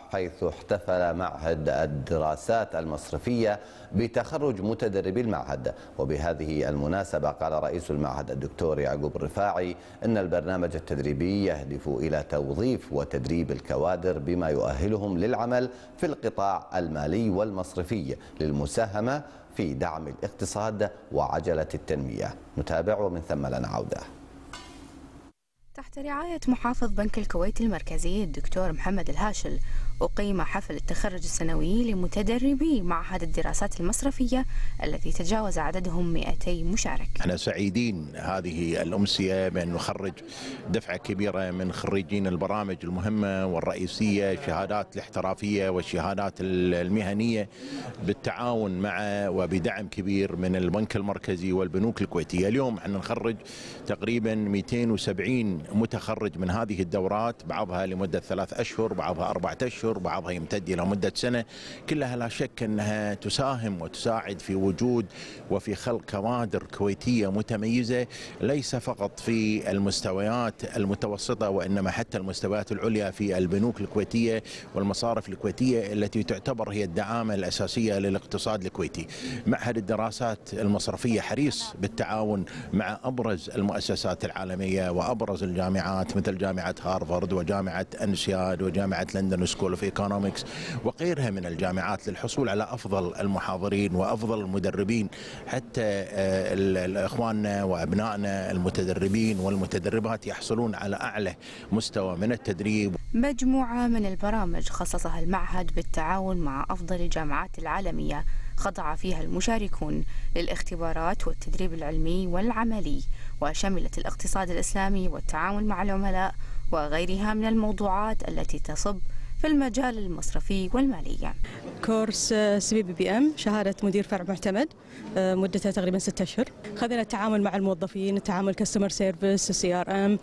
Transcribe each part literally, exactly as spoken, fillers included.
حيث احتفل معهد الدراسات المصرفية بتخرج متدربي المعهد. وبهذه المناسبة قال رئيس المعهد الدكتور يعقوب الرفاعي إن البرنامج التدريبي يهدف إلى توظيف وتدريب الكوادر بما يؤهلهم للعمل في القطاع المالي والمصرفي للمساهمة في دعم الاقتصاد وعجلة التنمية. نتابع ومن ثم لنا عودة. تحت رعاية محافظ بنك الكويت المركزي الدكتور محمد الهاشل أقيم حفل التخرج السنوي لمتدربي معهد الدراسات المصرفية الذي تجاوز عددهم مئتي مشارك. احنا سعيدين هذه الأمسية بأن نخرج دفعة كبيرة من خريجين البرامج المهمة والرئيسية، الشهادات الاحترافية والشهادات المهنية، بالتعاون مع وبدعم كبير من البنك المركزي والبنوك الكويتية. اليوم احنا نخرج تقريبا مئتين وسبعين متخرج من هذه الدورات، بعضها لمدة ثلاث أشهر، بعضها أربعة أشهر، بعضها يمتد إلى مدة سنة. كلها لا شك أنها تساهم وتساعد في وجود وفي خلق كوادر كويتية متميزة، ليس فقط في المستويات المتوسطة وإنما حتى المستويات العليا في البنوك الكويتية والمصارف الكويتية التي تعتبر هي الدعامة الأساسية للاقتصاد الكويتي. معهد الدراسات المصرفية حريص بالتعاون مع أبرز المؤسسات العالمية وأبرز الجامعات مثل جامعة هارفارد وجامعة أنسياد وجامعة لندن سكول اوف ايكونومكس وغيرها من الجامعات للحصول على أفضل المحاضرين وأفضل المدربين، حتى إخواننا وأبنائنا المتدربين والمتدربات يحصلون على أعلى مستوى من التدريب. مجموعة من البرامج خصصها المعهد بالتعاون مع أفضل الجامعات العالمية خضع فيها المشاركون للاختبارات والتدريب العلمي والعملي، وشملت الاقتصاد الإسلامي والتعامل مع العملاء وغيرها من الموضوعات التي تصب في المجال المصرفي والمالي. كورس سي بي بي ام شهادة مدير فرع معتمد مدتها تقريبا ستة أشهر. خذنا التعامل مع الموظفين، التعامل كاستمر سيرفيس، سي ار ام،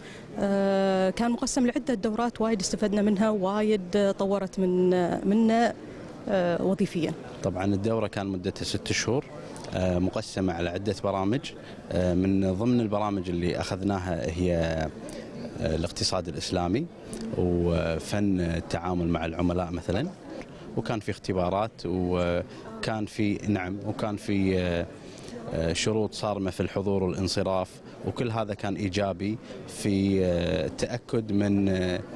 كان مقسم لعدة دورات وايد استفدنا منها، وايد طورت من منا وظيفيا. طبعا الدورة كان مدتها ست شهور مقسمة على عدة برامج. من ضمن البرامج اللي أخذناها هي الاقتصاد الإسلامي وفن التعامل مع العملاء مثلا، وكان في اختبارات وكان في نعم وكان في شروط صارمة في الحضور والانصراف، وكل هذا كان إيجابي في التأكد من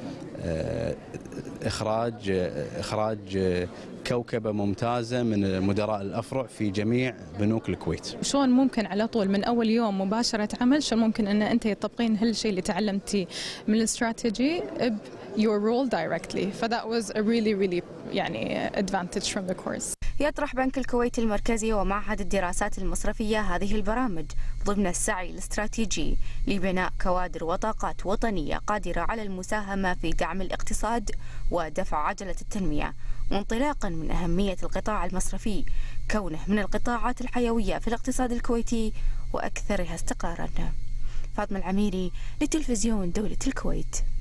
إخراج إخراج كوكبة ممتازة من مدراء الأفرع في جميع بنوك الكويت. شلون ممكن على طول من أول يوم مباشرة عمل، شلون ممكن أن أنت تطبقين هالشيء اللي تعلمتيه من الاستراتيجي ب your role directly. ف that was a really really يعني advantage from the course. يطرح بنك الكويت المركزي ومعهد الدراسات المصرفية هذه البرامج ضمن السعي الاستراتيجي لبناء كوادر وطاقات وطنية قادرة على المساهمة في دعم الاقتصاد ودفع عجلة التنمية، وانطلاقا من أهمية القطاع المصرفي كونه من القطاعات الحيوية في الاقتصاد الكويتي وأكثرها استقرارا. فاطمة العميري لتلفزيون دولة الكويت.